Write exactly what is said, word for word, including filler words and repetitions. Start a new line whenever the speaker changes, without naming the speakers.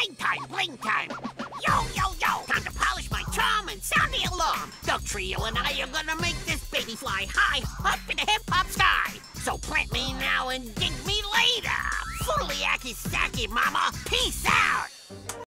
bling time, bling time. Yo, yo, yo, time to polish my charm and sound the alarm. The trio and I are gonna make this baby fly high up in the hip-hop sky. So plant me now and dig me later. Foodly-acky-stacky, mama. Peace out.